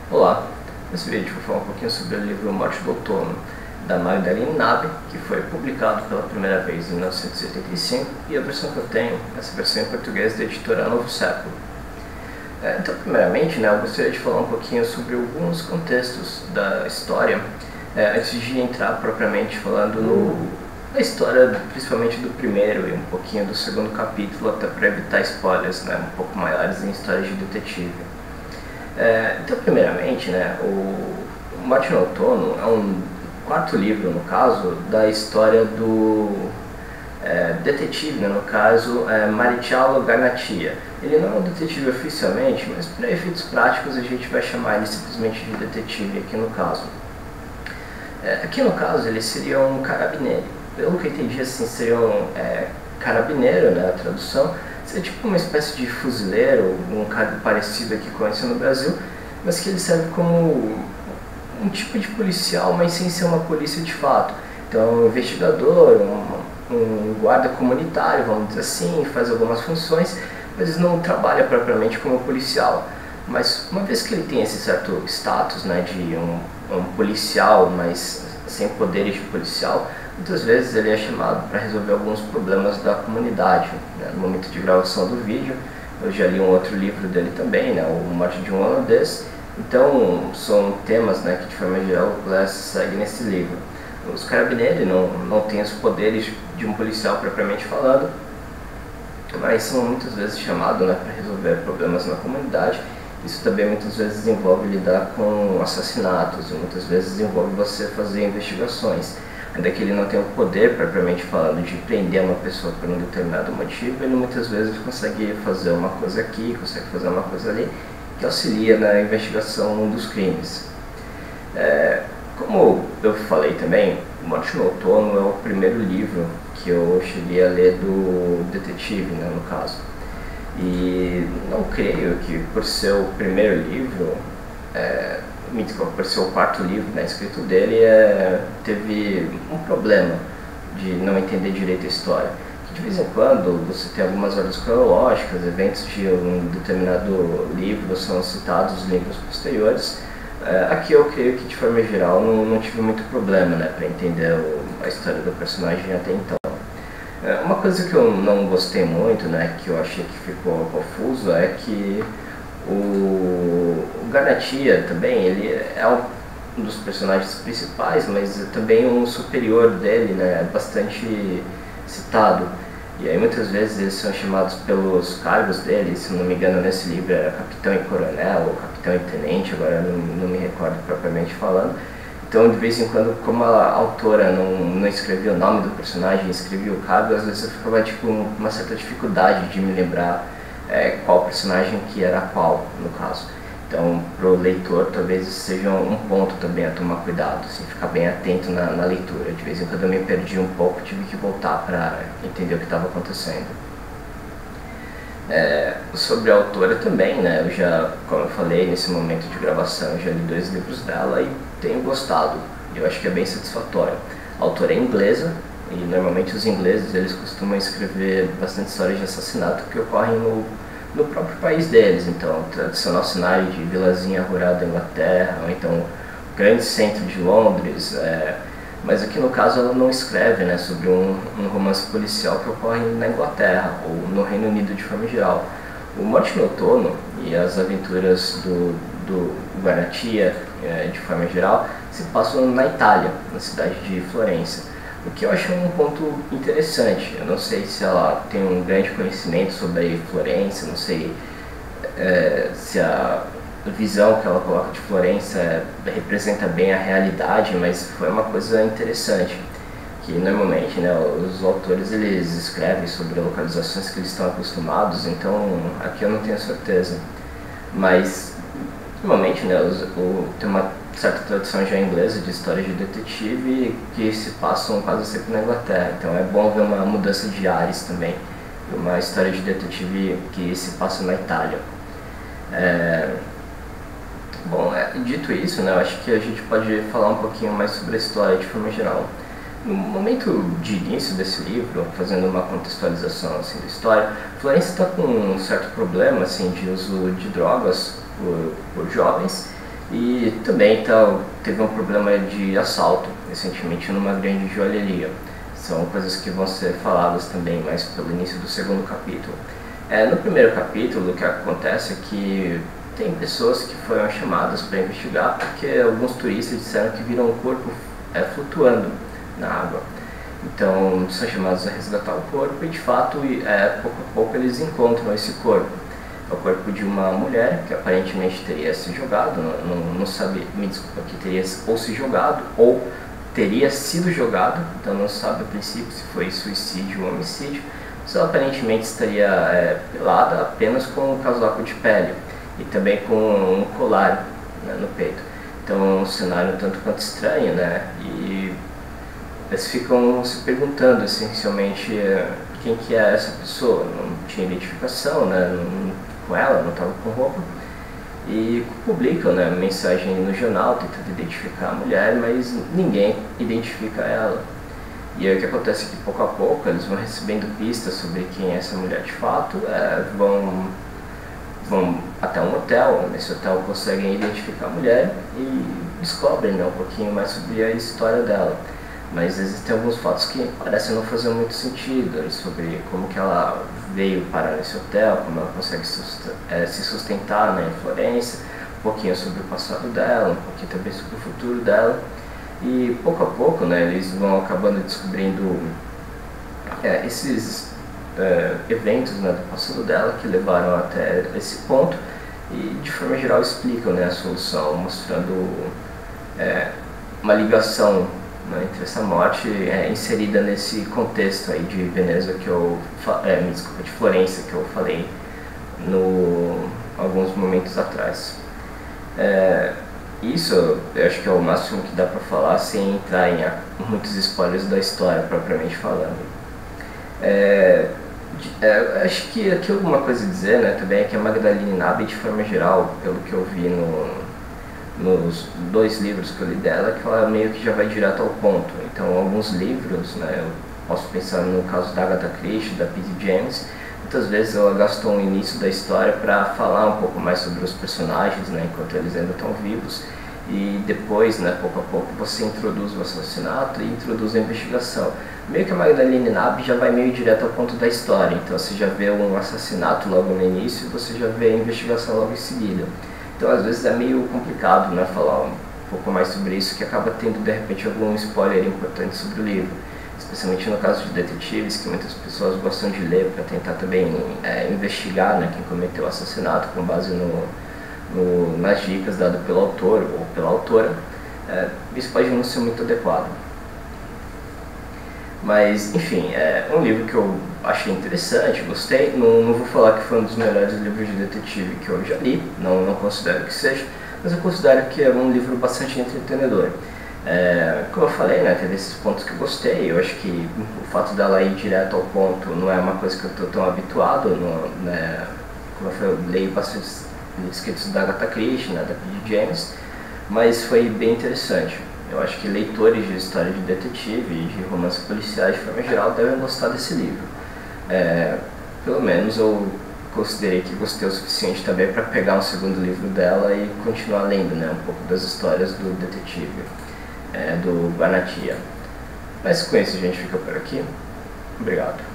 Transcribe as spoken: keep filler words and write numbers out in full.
Olá, nesse vídeo eu vou falar um pouquinho sobre o livro Morte do Outono, da Magdalene Nabe, que foi publicado pela primeira vez em mil novecentos e oitenta e cinco, e a versão que eu tenho, essa versão em português da editora Novo Século. É, então, primeiramente, né, eu gostaria de falar um pouquinho sobre alguns contextos da história, é, antes de entrar propriamente falando no, na história, principalmente do primeiro e um pouquinho do segundo capítulo, até para evitar spoilers, né, um pouco maiores em histórias de detetive. É, então, primeiramente, né, o Morte no Outono é um quarto livro, no caso, da história do é, detetive, né, no caso, é, Marcello Garnattia. Ele não é um detetive oficialmente, mas para efeitos práticos a gente vai chamar ele simplesmente de detetive aqui no caso. É, aqui no caso ele seria um carabineiro. Pelo que eu entendi, assim, seria um é, carabineiro, né, a tradução. É tipo uma espécie de fuzileiro, um cargo parecido aqui com esse no Brasil, mas que ele serve como um tipo de policial, mas sem ser uma polícia de fato. Então, um investigador, um, um guarda comunitário, vamos dizer assim, faz algumas funções, mas não trabalha propriamente como policial. Mas uma vez que ele tem esse certo status, né, de um, um policial, mas sem poderes de policial, muitas vezes ele é chamado para resolver alguns problemas da comunidade. Né? No momento de gravação do vídeo, eu já li um outro livro dele também, né? O Morte de um Holandês. Então, são temas, né, que de forma geral o Glass segue nesse livro. Os carabineiros não, não têm os poderes de um policial propriamente falando, mas são muitas vezes chamados, né, para resolver problemas na comunidade. Isso também muitas vezes envolve lidar com assassinatos, e muitas vezes envolve você fazer investigações. Ainda que ele não tenha o poder, propriamente falando, de prender uma pessoa por um determinado motivo, ele muitas vezes consegue fazer uma coisa aqui, consegue fazer uma coisa ali, que auxilia na investigação dos crimes. É, como eu falei também, Morte no Outono é o primeiro livro que eu cheguei a ler do detetive, né, no caso. E não creio que por ser o primeiro livro, é, por ser o quarto livro, né, escrito dele, é, teve um problema de não entender direito a história. Que de vez em quando você tem algumas ordens cronológicas, eventos de um determinado livro são citados em livros posteriores. É, aqui eu creio que de forma geral não, não tive muito problema, né, para entender o, a história do personagem até então. É, uma coisa que eu não gostei muito, né, que eu achei que ficou confuso, é que o, o Garnattia também, ele é um dos personagens principais, mas também um superior dele, né, é bastante citado. E aí muitas vezes eles são chamados pelos cargos deles, se não me engano nesse livro era capitão e coronel, ou capitão e tenente, agora não, não me recordo propriamente falando. Então, de vez em quando, como a autora não, não escrevia o nome do personagem, escrevia o cargo, às vezes eu ficava tipo, com uma certa dificuldade de me lembrar é, qual personagem que era qual, no caso. Então, para o leitor, talvez isso seja um ponto também a tomar cuidado, assim, ficar bem atento na, na leitura. De vez em quando eu me perdi um pouco, tive que voltar para entender o que estava acontecendo. É, sobre a autora também, né, eu já, como eu falei, nesse momento de gravação, eu já li dois livros dela e tenho gostado. Eu acho que é bem satisfatório. A autora é inglesa e normalmente os ingleses eles costumam escrever bastante histórias de assassinato que ocorrem no, no próprio país deles. Então, o tradicional cenário de vilazinha rural da Inglaterra, ou então o grande centro de Londres. É, mas aqui no caso ela não escreve, né, sobre um, um romance policial que ocorre na Inglaterra ou no Reino Unido de forma geral. O Morte no Outono e as aventuras do, do Garnattia, é, de forma geral, se passam na Itália, na cidade de Florença. O que eu acho um ponto interessante. Eu não sei se ela tem um grande conhecimento sobre Florença, não sei é, se a visão que ela coloca de Florença representa bem a realidade, mas foi uma coisa interessante, que normalmente, né, os autores eles escrevem sobre localizações que eles estão acostumados, então aqui eu não tenho certeza, mas normalmente, né, os, o, tem uma certa tradição já inglesa de histórias de detetive que se passam quase sempre na Inglaterra, então é bom ver uma mudança de ares também, uma história de detetive que se passa na Itália. É, Bom, é, dito isso, né, eu acho que a gente pode falar um pouquinho mais sobre a história de forma geral. No momento de início desse livro, fazendo uma contextualização assim, da história, Florença está com um certo problema assim, de uso de drogas por, por jovens, E também então, teve um problema de assalto recentemente numa grande joalheria. São coisas que vão ser faladas também mais pelo início do segundo capítulo. É, no primeiro capítulo, o que acontece é que tem pessoas que foram chamadas para investigar porque alguns turistas disseram que viram um corpo é, flutuando na água. Então são chamados a resgatar o corpo e de fato, é, pouco a pouco eles encontram esse corpo. É o corpo de uma mulher que aparentemente teria se jogado, não, não, não sabe, me desculpa, que teria ou se jogado ou teria sido jogado, então não sabe a princípio se foi suicídio ou homicídio, mas ela aparentemente estaria é, pelada apenas com um casaco de pele e também com um colar, né, no peito. Então é um cenário tanto quanto estranho, né? E eles ficam se perguntando essencialmente quem que é essa pessoa. Não tinha identificação, né, não, com ela, não estava com roupa. E publicam, né, mensagem no jornal tentando identificar a mulher, mas ninguém identifica ela. E aí o que acontece é que pouco a pouco eles vão recebendo pistas sobre quem é essa mulher de fato, é, vão, vão até um hotel, nesse hotel conseguem identificar a mulher e descobrem, né, um pouquinho mais sobre a história dela. Mas existem alguns fatos que parecem não fazer muito sentido, sobre como que ela veio parar nesse hotel, como ela consegue se sustentar, né, em Florença, um pouquinho sobre o passado dela, um pouquinho também sobre o futuro dela. E pouco a pouco, né, eles vão acabando descobrindo é, esses é, eventos, né, do passado dela que levaram até esse ponto e de forma geral explicam, né, a solução, mostrando é, uma ligação, né, entre essa morte é, inserida nesse contexto aí de Veneza que eu é, me desculpa, de Florença que eu falei no alguns momentos atrás. É, isso eu acho que é o máximo que dá para falar sem entrar em muitos spoilers da história propriamente falando. É, é, acho que aqui alguma coisa a dizer, né, também é que a Magdalene Nabi, de forma geral, pelo que eu vi no nos dois livros que eu li dela, que ela meio que já vai direto ao ponto. Então, alguns livros, né, eu posso pensar no caso da Agatha Christie, da P D James, muitas vezes ela gastou o início da história para falar um pouco mais sobre os personagens, né, enquanto eles ainda estão vivos, e depois, né, pouco a pouco, você introduz o assassinato e introduz a investigação. Meio que a Magdalene Nabi já vai meio direto ao ponto da história, então você já vê um assassinato logo no início e você já vê a investigação logo em seguida. Então, às vezes é meio complicado, né, falar um pouco mais sobre isso, que acaba tendo, de repente, algum spoiler importante sobre o livro. Especialmente no caso de detetives, que muitas pessoas gostam de ler para tentar também é, investigar, né, quem cometeu o assassinato com base no, no, nas dicas dadas pelo autor ou pela autora. É, isso pode não ser muito adequado. Mas, enfim, é um livro que eu achei interessante, gostei. Não, não vou falar que foi um dos melhores livros de detetive que eu já li, não, não considero que seja, mas eu considero que é um livro bastante entretenedor. É, como eu falei, né, teve esses pontos que eu gostei. Eu acho que o fato dela ir direto ao ponto não é uma coisa que eu estou tão habituado. No, né, como eu falei, eu leio bastante escritos da Agatha Christie, né, da P D James, mas foi bem interessante. Eu acho que leitores de história de detetive e de romances policiais, de forma geral, devem gostar desse livro. É, pelo menos eu considerei que gostei o suficiente também para pegar um segundo livro dela e continuar lendo, né, um pouco das histórias do detetive, é, do Banatia. Mas com isso a gente fica por aqui. Obrigado.